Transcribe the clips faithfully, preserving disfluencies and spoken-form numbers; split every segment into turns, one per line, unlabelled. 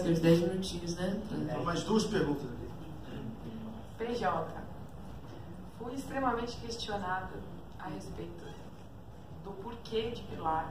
que uns dez minutinhos, né?
É. Mais duas perguntas aqui.
P J, fui extremamente questionada a respeito do porquê de Pilar.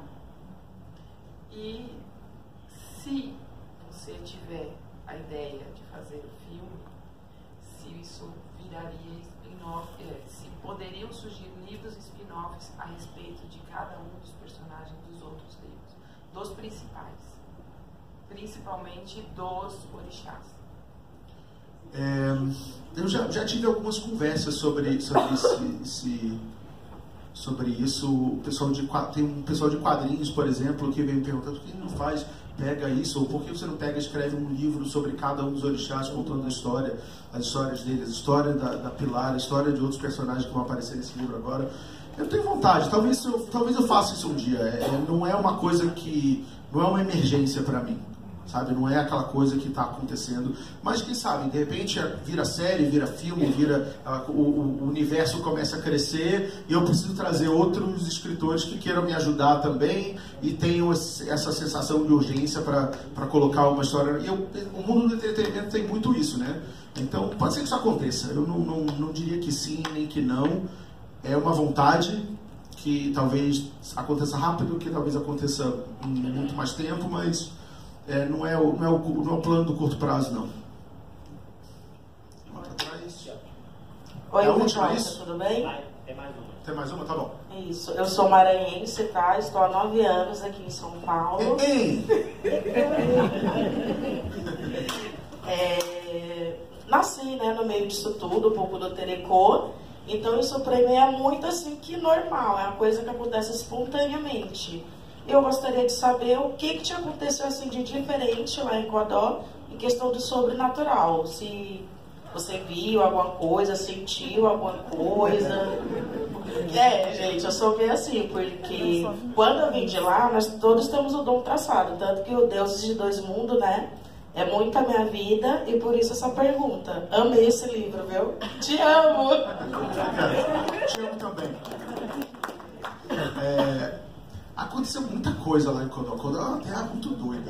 E se você tiver a ideia de fazer o filme, se isso viraria spin-off, se poderiam surgir livros spin-offs a respeito de cada um dos personagens dos outros livros, dos principais, principalmente dos orixás.
É, eu já, já tive algumas conversas sobre, sobre, esse, esse, sobre isso. O pessoal de, tem um pessoal de quadrinhos, por exemplo, que vem me perguntando por que não faz, pega isso, ou por que você não pega e escreve um livro sobre cada um dos orixás, contando a história, as histórias deles, a história da, da Pilar, a história de outros personagens que vão aparecer nesse livro agora. Eu tenho vontade, talvez eu, talvez eu faça isso um dia. É, não é uma coisa que, não é uma emergência para mim. Sabe, não é aquela coisa que está acontecendo, mas quem sabe, de repente vira série, vira filme, vira uh, o, o universo começa a crescer e eu preciso trazer outros escritores que queiram me ajudar também e tenham essa sensação de urgência para colocar uma história. E eu, o mundo do entretenimento tem muito isso, né? Então pode ser que isso aconteça. Eu não, não, não diria que sim nem que não. É uma vontade que talvez aconteça rápido, que talvez aconteça em muito mais tempo, mas É, não, é o, não, é o, não é o plano do curto prazo, não. Lá pra trás.
Oi,
é a última,
Marta,
isso?
tudo bem?
Tem mais uma.
Tem mais uma? Tá bom.
Isso, eu sou maranhense, tá? Estou há nove anos aqui em São Paulo.
Ei,
É, nasci, né, no meio disso tudo, um pouco do Telecô. Então isso pra mim é muito assim que normal, é uma coisa que acontece espontaneamente. Eu gostaria de saber o que, que te aconteceu assim de diferente lá em Codó em questão do sobrenatural. Se você viu alguma coisa, sentiu alguma coisa. É, gente, eu sou bem assim, porque quando eu vim de lá, nós todos temos o dom traçado. Tanto que o Deuses de Dois Mundos, né, é muito a minha vida e por isso essa pergunta. Amei esse livro, viu? Te amo!
Te amo também. É... Aconteceu muita coisa lá em Codó. Codó é uma terra muito doida.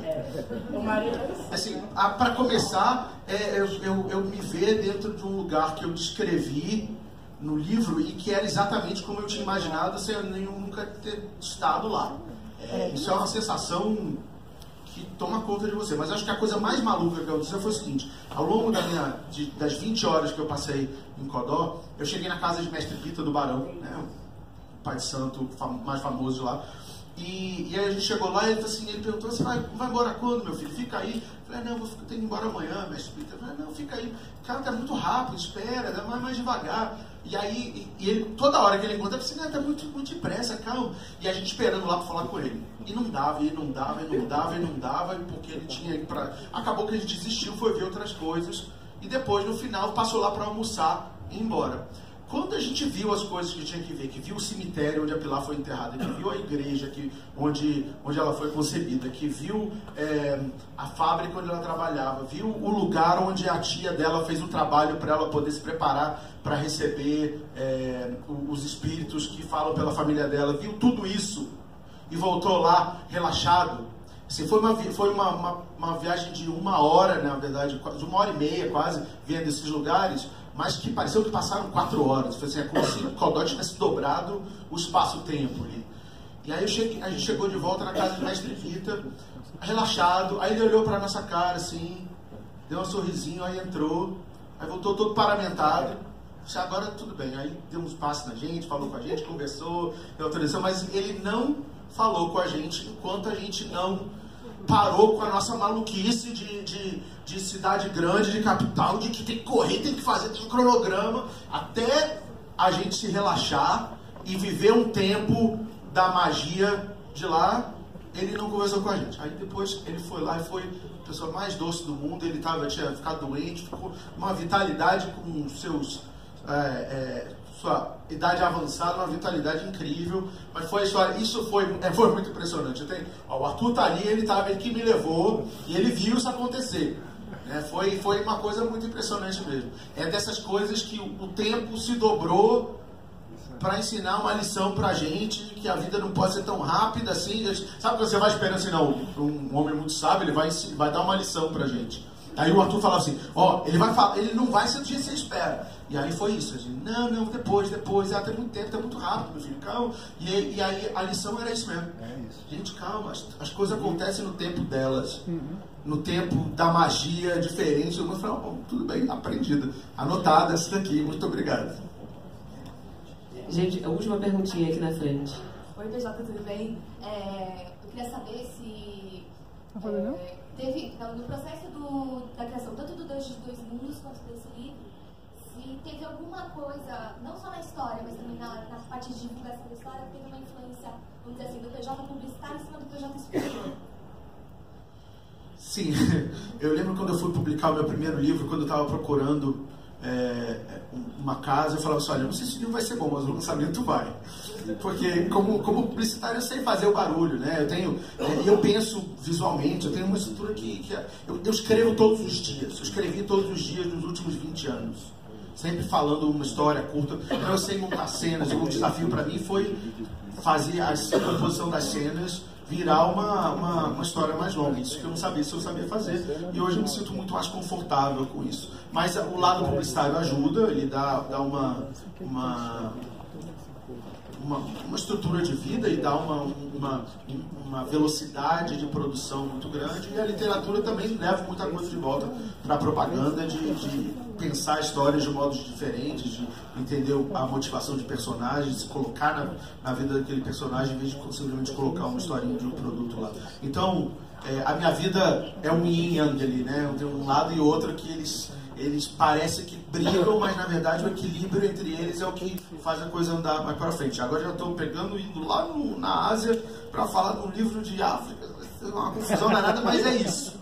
Assim, para começar, é, eu, eu, eu me ver dentro de um lugar que eu descrevi no livro e que era exatamente como eu tinha imaginado sem eu nunca ter estado lá. É, isso é uma sensação que toma conta de você. Mas acho que a coisa mais maluca que aconteceu foi o seguinte: ao longo da minha, de, das vinte horas que eu passei em Codó, eu cheguei na casa de Mestre Pita do Barão, né, o pai de santo mais famoso de lá. E, e aí a gente chegou lá e ele, assim, ele perguntou: você vai, vai embora quando, meu filho? Fica aí. Eu falei: não, eu vou ficar, tenho que ir embora amanhã, Mestre Pita. Eu falei: não, fica aí. Cara, tá muito rápido, espera, dá mais, mais devagar. E aí, e, e ele, toda hora que ele encontra, eu falei assim: não, tá muito, muito depressa, calma. E a gente esperando lá pra falar com ele. E não dava, e não dava, e não dava, e não dava, porque ele tinha ido pra... Acabou que a gente desistiu, foi ver outras coisas. E depois, no final, passou lá pra almoçar e ir embora. Quando a gente viu as coisas que tinha que ver, que viu o cemitério onde a Pilar foi enterrada, que viu a igreja que, onde, onde ela foi concebida, que viu é, a fábrica onde ela trabalhava, viu o lugar onde a tia dela fez o trabalho para ela poder se preparar para receber é, os espíritos que falam pela família dela, viu tudo isso e voltou lá relaxado. Assim, foi uma, foi uma, uma, uma viagem de uma hora, na verdade, de uma hora e meia quase, vendo esses lugares, mas que pareceu que passaram quatro horas. Foi assim, é como se o Codó tivesse dobrado o espaço-tempo ali. E aí eu cheguei, a gente chegou de volta na casa do Mestre Pita, relaxado. Aí ele olhou pra nossa cara assim, deu um sorrisinho, aí entrou, aí voltou todo paramentado. Disse: agora tudo bem. Aí deu uns passos na gente, falou com a gente, conversou, deu autorização, mas ele não falou com a gente enquanto a gente não parou com a nossa maluquice de, de, de cidade grande, de capital, de que tem que correr, tem que fazer, tem um cronograma, até a gente se relaxar e viver um tempo da magia de lá. Ele não conversou com a gente. Aí depois ele foi lá e foi a pessoa mais doce do mundo. Ele tava, tinha ficado doente, ficou uma vitalidade com seus... É, é, sua idade avançada, uma vitalidade incrível, mas foi a história, isso foi, é, foi muito impressionante. Eu tenho, ó, o Arthur tá ali, ele tava, ele que me levou e ele viu isso acontecer, né? foi, foi uma coisa muito impressionante mesmo. É dessas coisas que o, o tempo se dobrou para ensinar uma lição pra gente, que a vida não pode ser tão rápida assim. Sabe quando você vai esperando assim, não, um homem muito sábio, ele vai, vai dar uma lição pra gente. Aí o Arthur falava assim, ó, oh, ele vai falar, ele não vai ser do jeito que você espera. E aí foi isso, a gente, não, não, depois, depois, ah, tem muito tempo, tá muito rápido, meu filho, calma. E, e aí a lição era isso mesmo. É isso. Gente, calma, as, as coisas acontecem no tempo delas. Uhum. No tempo da magia diferente. Eu falei, oh, tudo bem, aprendido. Anotada essa daqui, muito obrigado.
Gente, a última perguntinha aqui na frente.
Oi, P J, tudo bem? É, eu queria saber se é, teve, no processo do, da criação, tanto do Deus dos Dois Mundos quanto desse livro, se teve alguma coisa, não só na história, mas também na, na parte de divulgação da história, que teve uma influência, vamos dizer assim, do P J publicitário em cima do P J escritor.
Sim, eu lembro quando eu fui publicar o meu primeiro livro, quando eu estava procurando é, uma casa, eu falava assim, olha, eu não sei se o livro vai ser bom, mas o lançamento vai. Porque como, como publicitário eu sei fazer o barulho, né? Eu tenho, eu penso visualmente, eu tenho uma estrutura que, que eu, eu escrevo todos os dias, eu escrevi todos os dias nos últimos vinte anos. Sempre falando uma história curta, então eu sei montar cenas, e o desafio para mim foi fazer a composição das cenas virar uma, uma, uma história mais longa. Isso que eu não sabia se eu sabia fazer. E hoje eu me sinto muito mais confortável com isso. Mas o lado publicitário ajuda, ele dá, dá uma, uma, uma, uma estrutura de vida e dá uma, uma, uma velocidade de produção muito grande. E a literatura também leva muita coisa de volta para a propaganda, de, de pensar histórias de modos diferentes, de entender a motivação de personagens, se colocar na, na vida daquele personagem, em vez de simplesmente colocar uma historinha de um produto lá. Então, é, a minha vida é um yin yang ali, né? Tem um lado e outro que eles, eles parecem que brigam, mas na verdade o equilíbrio entre eles é o que faz a coisa andar mais para frente. Agora já estou pegando, indo lá no, na Ásia para falar de um livro de África, é uma confusão danada, mas é isso.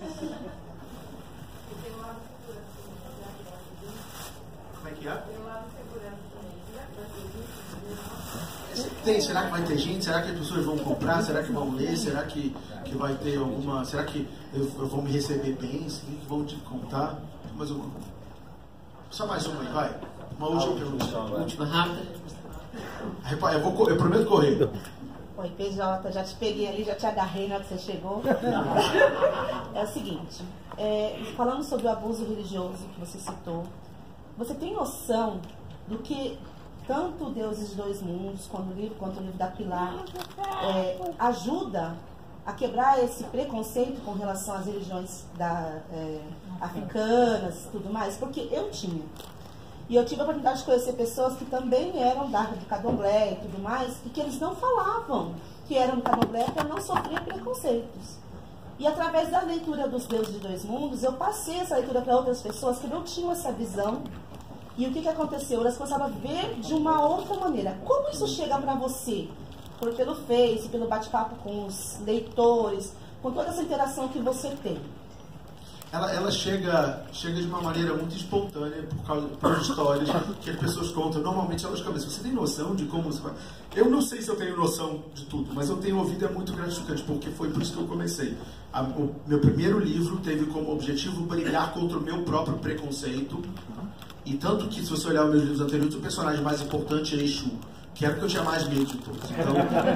Tem, será que vai ter gente? Será que as pessoas vão comprar? Será que vão ler? Será que, que vai ter alguma... Será que eu, eu vou me receber bem? Será que vão te contar? Mais uma. Só mais uma aí, vai. Uma última pergunta.
Última, rápida.
Eu, vou, eu prometo correr.
Oi, P J, já te peguei ali, já te agarrei na hora que você chegou. É o seguinte, é, falando sobre o abuso religioso que você citou, você tem noção do que tanto Deuses de Dois Mundos, quanto o livro, quanto o livro da Pilar, é, ajuda a quebrar esse preconceito com relação às religiões da, é, africanas e tudo mais? Porque eu tinha. E eu tive a oportunidade de conhecer pessoas que também eram da, do candomblé e tudo mais, e que eles não falavam que eram do candomblé para não sofrer preconceitos. E através da leitura dos Deuses de Dois Mundos, eu passei essa leitura para outras pessoas que não tinham essa visão. E o que, que aconteceu? Elas começaram a ver de uma outra maneira. Como isso chega para você? Por, pelo Face, pelo bate-papo com os leitores, com toda essa interação que você tem.
Ela, ela chega, chega de uma maneira muito espontânea por causa das histórias que as pessoas contam. Normalmente elas começam. Você tem noção de como você vai? Eu não sei se eu tenho noção de tudo, mas eu tenho ouvido, é muito gratificante, porque foi por isso que eu comecei. A, o meu primeiro livro teve como objetivo brigar contra o meu próprio preconceito. E tanto que, se você olhar os meus livros anteriores, o personagem mais importante é Exu, que era o que eu tinha mais medo de todos. Então,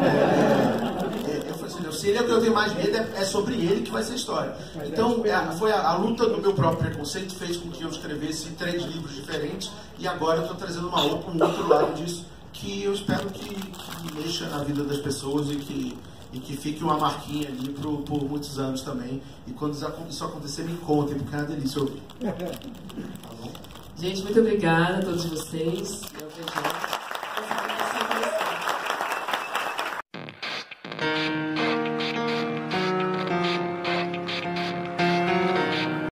é, é, eu falei assim, se ele é o que eu tenho mais medo, é, é sobre ele que vai ser a história. Então, é, foi a, a luta do meu próprio preconceito fez com que eu escrevesse três livros diferentes, e agora eu estou trazendo uma outra, um outro lado disso, que eu espero que, que mexa na vida das pessoas e que, e que fique uma marquinha ali por, por muitos anos também. E quando isso acontecer, me contem, porque é uma delícia ouvir.
Gente, muito obrigada a todos vocês.